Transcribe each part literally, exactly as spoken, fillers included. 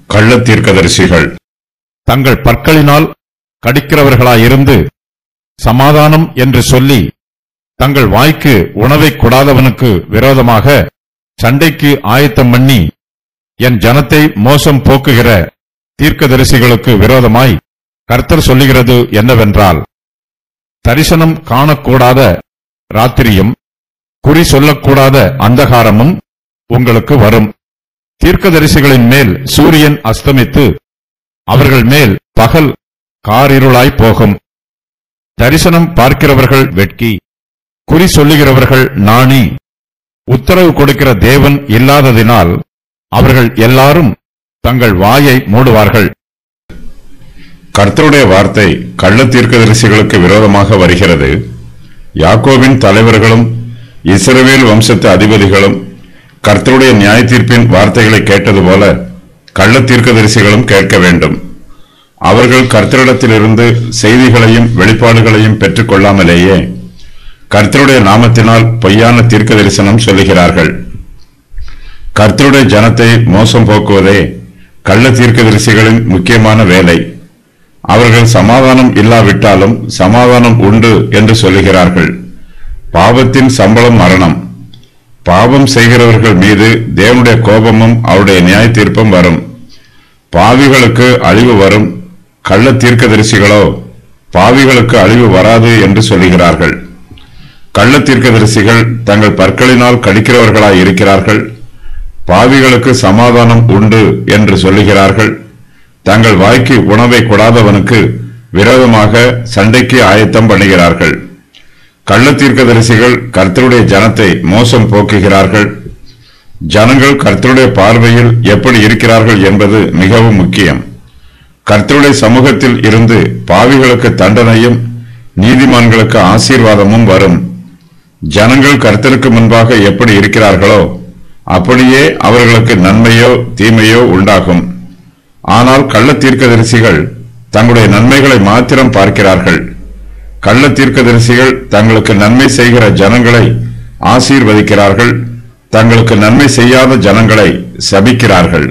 கள்ள தீர்க்கதரிசிகள் தங்கள் பற்களினால் கடிக்கிறவர்களாயிருந்து சமாதானம் என்று சொல்லி தங்கள் வாய்க்கு உணவை கொடாதவனுக்கு விரோதமாக சண்டைக்கு ஆயத்தம் பண்ணி என் ஜனத்தை மோசம் போக்குகிற தீர்க்கதரிசிகளுக்கு விரோதமாய் கர்த்தர் சொல்லுகிறது என்னவென்றால், தரிசனம் காணக்கூடாத ராத்திரியும் குறி சொல்லக்கூடாத அந்தகாரமும் உங்களுக்கு வரும். தீர்க்கதரிசிகளின் மேல் சூரியன் அஸ்தமித்து அவர்கள் மேல் பகல் காரிருளாய் போகும். தரிசனம் பார்க்கிறவர்கள் வெட்கி, குறி சொல்லுகிறவர்கள் நாணி, உத்தரவு கொடுக்கிற தேவன் இல்லாததினால் அவர்கள் எல்லாரும் தங்கள் வாயை மூடுவார்கள். கர்த்தருடைய வார்த்தை கள்ள தீர்க்கதரிசிகளுக்கு விரோதமாக வருகிறது. யாக்கோபின் தலைவர்களும் இஸ்ரவேல் வம்சத்து அதிபதிகளும் கர்த்தருடைய நியாய தீர்ப்பின் வார்த்தைகளை கேட்டது போல கள்ள தீர்க்கதரிசிகளும் கேட்க வேண்டும். அவர்கள் கர்த்தரிடத்திலிருந்து செய்திகளையும் வெளிப்பாடுகளையும் பெற்றுக் கொள்ளாமலேயே கர்த்தருடைய நாமத்தினால் பொய்யான தீர்க்க தரிசனம் சொல்லுகிறார்கள். கர்த்தருடைய ஜனத்தை மோசம் போக்குவதே கள்ள தீர்க்கதரிசிகளின் முக்கியமான வேலை. அவர்கள் சமாதானம் இல்லாவிட்டாலும் சமாதானம் உண்டு என்று சொல்லுகிறார்கள். பாவத்தின் சம்பளம் மரணம். பாவம் செய்கிறவர்கள் மீது தேவனுடைய கோபமும் அவருடைய நியாய தீர்ப்பும் வரும். பாவிகளுக்கு அழிவு வரும். கள்ள தீர்க்கதரிசிகளோ பாவிகளுக்கு அழிவு வராது என்று சொல்லுகிறார்கள். கள்ள தீர்க்கதரிசிகள் தங்கள் பற்களினால் கடிக்கிறவர்களாய் இருக்கிறார்கள். பாவிகளுக்கு சமாதானம் உண்டு என்று சொல்லுகிறார்கள். தங்கள் வாய்க்கு உணவை கொடாதவனுக்கு விரோதமாக சண்டைக்கு ஆயத்தம் பண்ணுகிறார்கள். கள்ள தீர்க்கதரிசிகள் கர்த்தருடைய ஜனத்தை மோசம் போக்குகிறார்கள். ஜனங்கள் கர்த்தருடைய பார்வையில் எப்படி இருக்கிறார்கள் என்பது மிகவும் முக்கியம். கர்த்தருடைய சமூகத்தில் இருந்து பாவிகளுக்கு தண்டனையும் நீதிமான்களுக்கு ஆசீர்வாதமும் வரும். ஜனங்கள் கர்த்தருக்கு முன்பாக எப்படி இருக்கிறார்களோ அப்படியே அவர்களுக்கு நன்மையோ தீமையோ உண்டாகும். ஆனால் கள்ள தீர்க்கதரிசிகள் தங்களுடைய நன்மைகளை மாத்திரம் பார்க்கிறார்கள். கள்ள தீர்க்கதரிசிகள் தங்களுக்கு நன்மை செய்கிற ஜனங்களை ஆசீர்வதிக்கிறார்கள். தங்களுக்கு நன்மை செய்யாத ஜனங்களை சபிக்கிறார்கள்.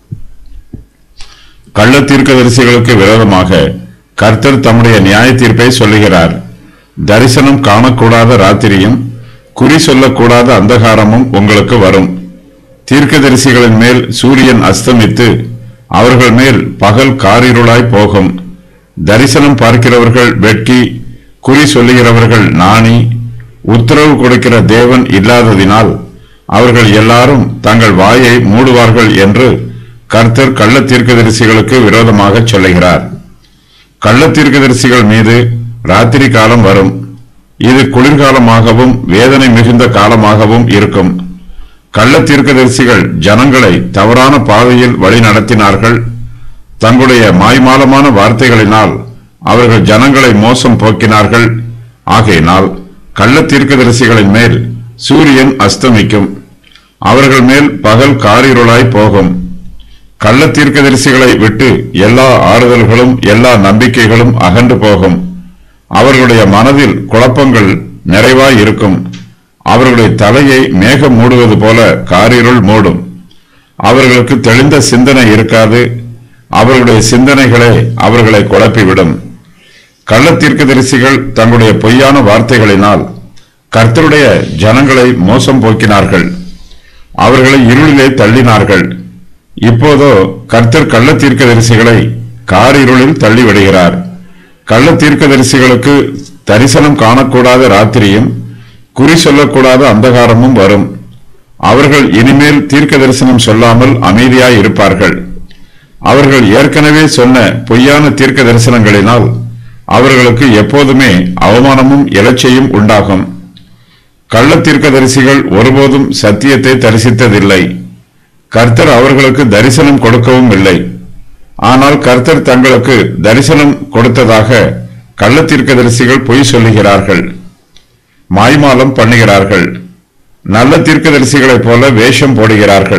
கள்ள தீர்க்கதரிசிகளுக்கு விரோதமாக கர்த்தர் தம்முடைய நியாய தீர்ப்பை சொல்லுகிறார். தரிசனம் காணக்கூடாத ராத்திரியும் குறி சொல்லக்கூடாத அந்தகாரமும் உங்களுக்கு வரும். தீர்க்கதரிசிகளின் மேல் சூரியன் அஸ்தமித்து அவர்கள் மேல் பகல் காரிருளாய் போகும். தரிசனம் பார்க்கிறவர்கள் வெட்கி, குறி சொல்லுகிறவர்கள் நாணி, உத்தரவு கொடுக்கிற தேவன் இல்லாததினால் அவர்கள் எல்லாரும் தங்கள் வாயை மூடுவார்கள் என்று கர்த்தர் கள்ள தீர்க்கதரிசிகளுக்கு விரோதமாக சொல்லுகிறார். கள்ள தீர்க்கதரிசிகள் மீது ராத்திரி காலம் வரும். இது குளிர்காலமாகவும் வேதனை மிகுந்த காலமாகவும் இருக்கும். கள்ள தீர்க்கதரிசிகள் ஜனங்களை தவறான பாதையில் வழி நடத்தினார்கள். தங்களுடைய மாய்மாலமான வார்த்தைகளினால் அவர்கள் ஜனங்களை மோசம் போக்கினார்கள். ஆகையினால் கள்ள தீர்க்கதரிசிகளின் மேல் சூரியன் அஸ்தமிக்கும். அவர்கள் மேல் பகல் காரிருளாய் போகும். கள்ள தீர்க்கதரிசிகளை விட்டு எல்லா ஆறுதல்களும் எல்லா நம்பிக்கைகளும் அகன்று போகும். அவர்களுடைய மனதில் குழப்பங்கள் நிறைவாய் இருக்கும். அவர்களுடைய தலையை மேகம் மூடுவது போல காரிருள் மூடும். அவர்களுக்கு தெளிந்த சிந்தனை இருக்காது. அவர்களுடைய சிந்தனைகளே அவர்களை குழப்பிவிடும். கள்ள தீர்க்கதரிசிகள் தங்களுடைய பொய்யான வார்த்தைகளினால் கர்த்தருடைய ஜனங்களை மோசம் போக்கினார்கள். அவர்களை இருளிலே தள்ளினார்கள். இப்போதோ கர்த்தர் கள்ள தீர்க்கதரிசிகளை காரிருளில் தள்ளிவிடுகிறார். கள்ள தீர்க்கதரிசிகளுக்கு தரிசனம் காணக்கூடாத ராத்திரியும் குறி சொல்லக்கூடாத அந்தகாரமும் வரும். அவர்கள் இனிமேல் தீர்க்க தரிசனம் சொல்லாமல் அமைதியாய் இருப்பார்கள். அவர்கள் ஏற்கனவே சொன்ன பொய்யான தீர்க்க தரிசனங்களினால் அவர்களுக்கு எப்போதுமே அவமானமும் இலச்சையும் உண்டாகும். கள்ள தீர்க்கதரிசிகள் ஒருபோதும் சத்தியத்தை தரிசித்ததில்லை. கர்த்தர் அவர்களுக்கு தரிசனம் கொடுக்கவும் இல்லை. ஆனால் கர்த்தர் தங்களுக்கு தரிசனம் கொடுத்ததாக கள்ள தீர்க்கதரிசிகள் பொய் சொல்லுகிறார்கள், மாய்மாலம் பண்ணுகிறார்கள். நல்ல தீர்க்கதரிசிகளைப் போல வேஷம் போடுகிறார்கள்.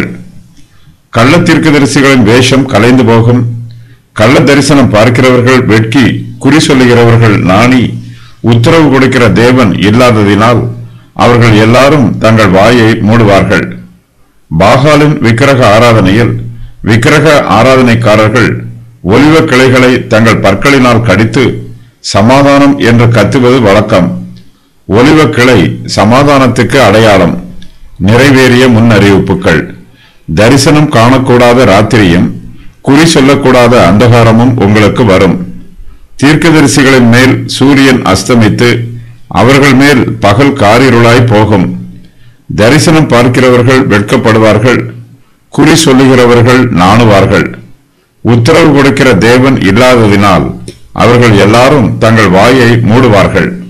கள்ள தீர்க்கதரிசிகளின் வேஷம் கலைந்து போகும். கள்ள தரிசனம் பார்க்கிறவர்கள் வெட்கி, குறி சொல்லுகிறவர்கள் நாணி, உத்தரவு கொடுக்கிற தேவன் இல்லாததினால் அவர்கள் எல்லாரும் தங்கள் வாயை மூடுவார்கள். பாகாலின் விக்கிரக ஆராதனையில் விக்கிரக ஆராதனைக்காரர்கள் ஒலிவ கிளைகளை தங்கள் பற்களினால் கடித்து சமாதானம் என்று கத்துவது வழக்கம். ஒலிவ கிளை சமாதானத்துக்கு அடையாளம். நிறைவேறிய முன்னறிவிப்புகள். தரிசனம் காணக்கூடாத ராத்திரியும் குறி சொல்லக்கூடாத அந்தகாரமும் உங்களுக்கு வரும். தீர்க்கதரிசிகளின் மேல் சூரியன் அஸ்தமித்து அவர்கள் மேல் பகல் காரிருளாய் போகும். தரிசனம் பார்க்கிறவர்கள் வெட்கப்படுவார்கள், குறி சொல்லுகிறவர்கள் நாணுவார்கள். உத்தரவு கொடுக்கிற தேவன் இல்லாததினால் அவர்கள் எல்லாரும் தங்கள் வாயை மூடுவார்கள்.